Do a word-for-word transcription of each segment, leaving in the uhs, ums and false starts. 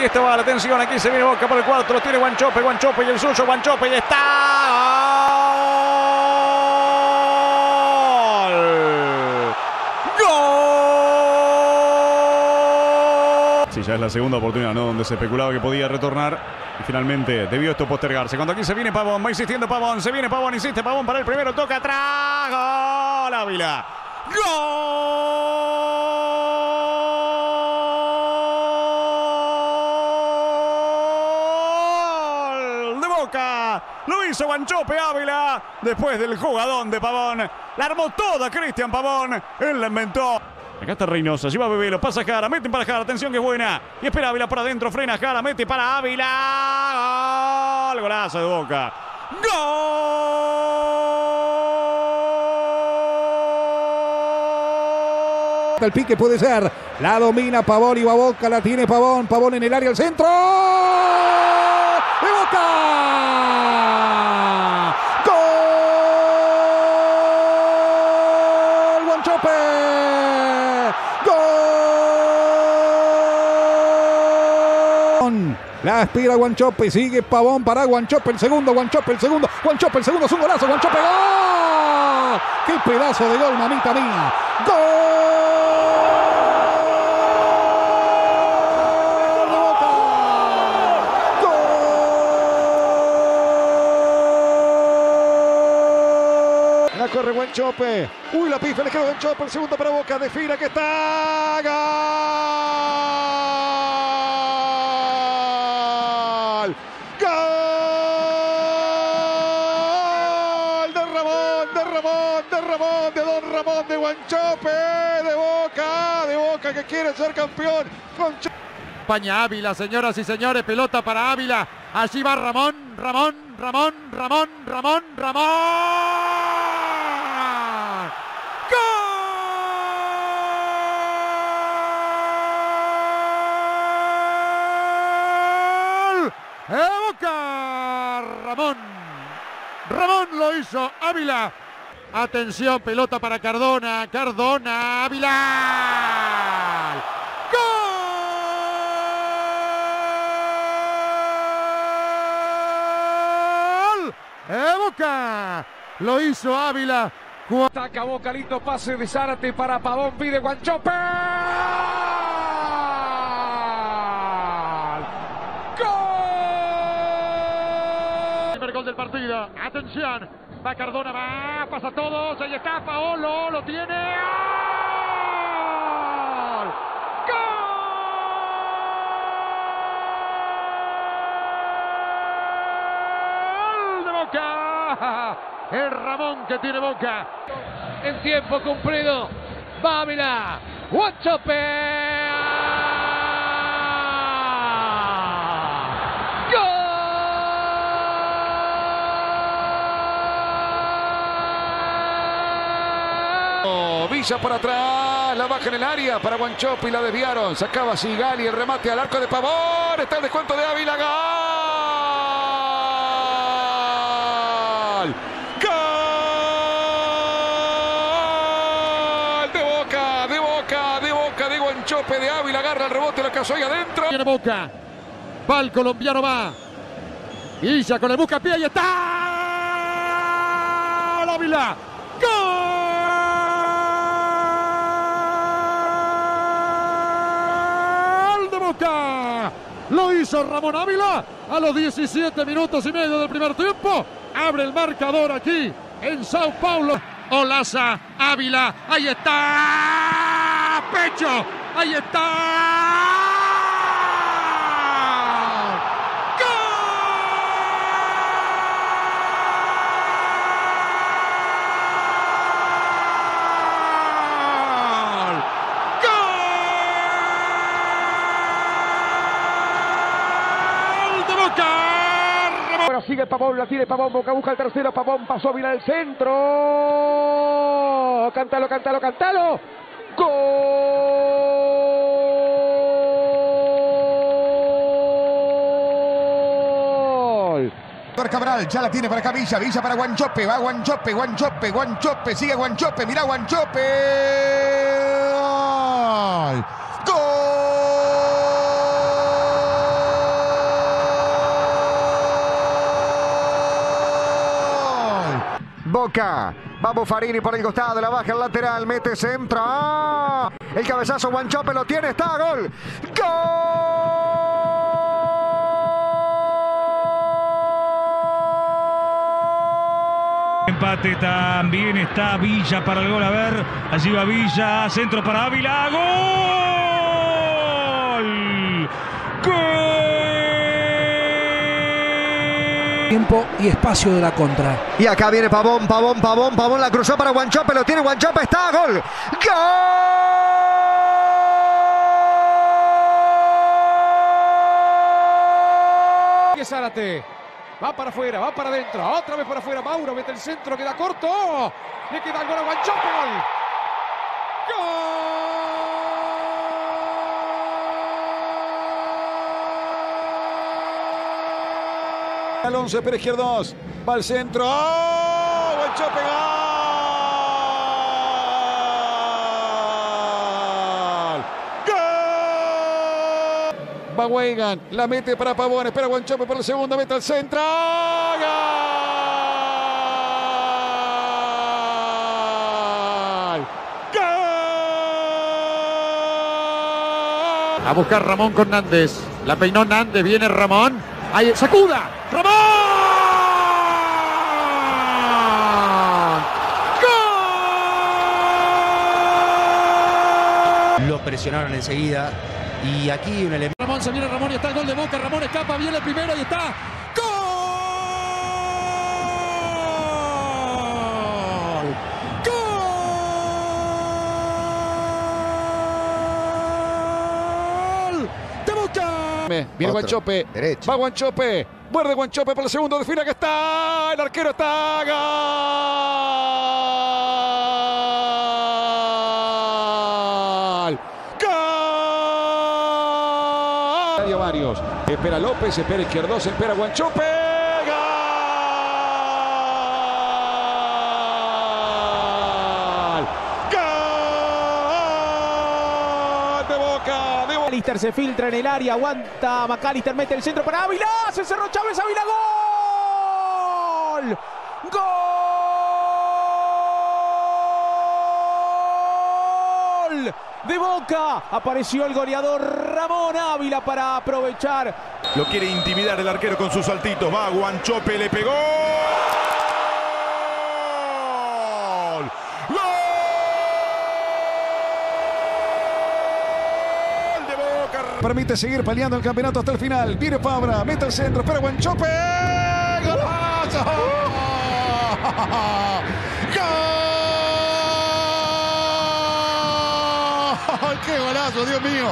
esto va la atención. Aquí se viene Boca por el cuarto. Lo tiene Wanchope. Wanchope y el suyo. Wanchope y está. Sí, ya es la segunda oportunidad, ¿no? Donde se especulaba que podía retornar y finalmente debió esto postergarse. Cuando aquí se viene Pavón, va insistiendo Pavón, se viene Pavón, insiste Pavón para el primero, toca atrás, gol Ávila, gol de Boca, lo hizo Wanchope Ávila después del jugadón de Pavón, la armó toda Cristian Pavón, él la inventó. Acá está Reynoso, lleva Bebelo, pasa Jara, meten para Jara, atención que es buena. Y espera Ávila para adentro, frena Jara, mete para Ávila. Gol, golazo de Boca. ¡Gol! El pique puede ser, la domina Pavón y va Boca, la tiene Pavón, Pavón en el área, al centro. ¡De Boca! ¡Gol! Wanchope. La aspira Wanchope, sigue Pavón para Wanchope, el segundo, Wanchope, el segundo, Wanchope, el segundo, es un golazo, Wanchope, ¡gol! ¡Qué pedazo de gol, mamita mía! ¡Gol! ¡Gol! La corre Wanchope, uy, la pifa, le quedó Wanchope, el segundo para Boca, defina que está, ¡gol! De Ramón, de Don Ramón, de Wanchope, de Boca, de Boca que quiere ser campeón. España Ávila, señoras y señores, pelota para Ávila. Allí va Ramón, Ramón, Ramón, Ramón, Ramón, Ramón. ¡Gol! ¡Eh, Boca! Ramón. Ramón lo hizo Ávila. Atención, pelota para Cardona, Cardona, Ávila. ¡Gol! ¡Eh, Boca! Lo hizo Ávila. Ataca Boca, lindo pase de Zárate para Pavón, pide Wanchope. ¡Gol! Primer gol del partido. Atención. Va Cardona, va, pasa a todos, ahí está Paolo, lo tiene. ¡Gol! ¡Gol de Boca! El Ramón que tiene Boca. En tiempo cumplido, va Ávila, Wanchope. Villa por atrás, la baja en el área para Wanchope y la desviaron. Sacaba Sigali, el remate al arco de Pavón. Está el descuento de Ávila. ¡Gol! ¡Gol! De Boca, de Boca, de Boca, de Wanchope, de Ávila. Agarra el rebote, lo cazó ahí adentro. Tiene Boca. Va el colombiano, va. Villa con el buscapié y está. Ávila. ¡Gol! Boca. Lo hizo Ramón Ávila a los diecisiete minutos y medio del primer tiempo. Abre el marcador aquí en Sao Paulo. Olaza, Ávila, ahí está. Pecho, ahí está. Ahora sigue Pavón, la tiene Pavón, Boca busca el tercero, Pavón pasó bien al centro. Cántalo, cántalo, cántalo. Gol. Cabral, ya la tiene para acá Villa, Villa para Wanchope, va Wanchope, Wanchope, Wanchope, sigue Wanchope, mirá Wanchope. Gol. Gol. Boca. Va Buffarini por el costado, la baja el lateral, mete centro. ¡Ah! El cabezazo, Wanchope lo tiene, está, gol. ¡Gol! Empate también está Villa para el gol. A ver, allí va Villa, centro para Ávila. ¡Gol! ¡Gol! Tiempo y espacio de la contra. Y acá viene Pavón, Pavón, Pavón, Pavón la cruzó para Wanchope, lo tiene Wanchope, está, gol. ¡Gol! Zárate. Va para afuera, va para adentro, otra vez para afuera. Mauro mete el centro, queda corto. Le queda el gol a Wanchope. Gol. Al once, Pérez Izquierdos. Va al centro. ¡Oh! Wanchope, gol. Gol. Va Weigan. La mete para Pavón. Espera Wanchope por el segundo. Mete al centro. ¡Gol! ¡Gol! A buscar Ramón con Nández. La peinó Nández. Viene Ramón. Ahí, sacuda. ¡Ramón! ¡Gol! Lo presionaron enseguida. Y aquí un elemento. Ramón, se viene Ramón y está el gol de Boca. Ramón escapa, viene el primero y está. ¡Gol! ¡Gol! ¡De Boca! Viene Wanchope. Va Wanchope. Muerde Wanchope por el segundo. Define que está. El arquero está. Gol. Gol. Varios. Espera López. Espera Izquierdos. Espera Wanchope. Gol. Gol. De Boca. De Boca. McAllister se filtra en el área, aguanta McAllister, mete el centro para Ávila, se cerró Chávez, Ávila, gol, gol de Boca, apareció el goleador Ramón Ávila para aprovechar. Lo quiere intimidar el arquero con sus saltitos, va Wanchope, le pegó. Permite seguir peleando el campeonato hasta el final. Viene Fabra, mete el centro, espera Wanchope. ¡Golazo! ¡Gol! ¡Qué golazo, Dios mío!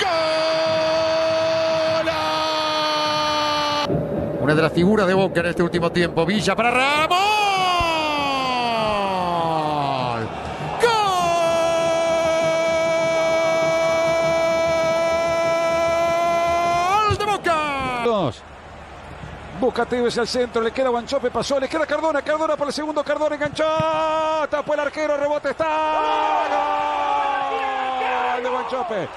¡Gol! Una de las figuras de Boca en este último tiempo. Villa para Ramón. Busca Tevez al centro, le queda Wanchope, pasó, le queda Cardona, Cardona por el segundo, Cardona enganchó, tapó el arquero, rebote, está, gol de Wanchope,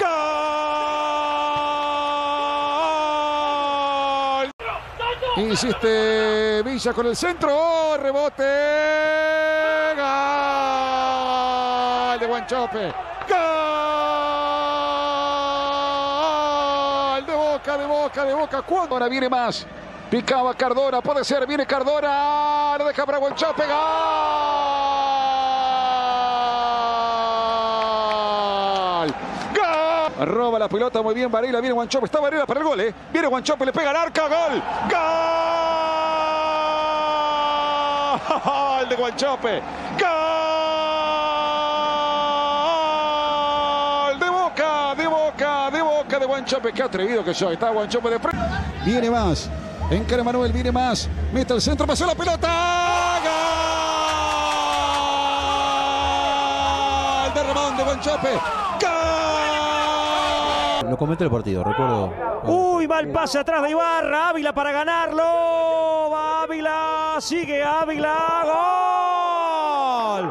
gol, insiste Villa con el centro, rebote, gol de Wanchope, gol de Boca, de Boca, de Boca, ¿cuándo? Ahora viene más. Picaba Cardona, puede ser, viene Cardona, lo deja para Wanchope, gol. Gol. Roba la pelota muy bien Varela, viene Wanchope, está Varela para el gol, ¿eh? Viene Wanchope, le pega al arca, gol. Gol de Wanchope, gol de Boca, de Boca, de Boca de Wanchope, qué atrevido que soy, está Wanchope de frente. Viene más. Encara Manuel, viene más. Mete al centro, pasó la pelota. ¡Gol! De Ramón, de Wanchope. ¡Gol! Lo comenté el partido, recuerdo. Uy, va el pase atrás de Ibarra. Ávila para ganarlo. Va Ávila, sigue Ávila. ¡Gol!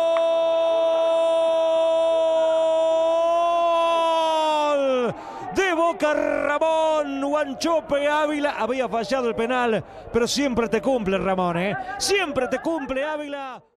¡Gol! De Boca, Ramón Wanchope Ávila. Había fallado el penal, pero siempre te cumple, Ramón, ¿eh? Siempre te cumple, Ávila.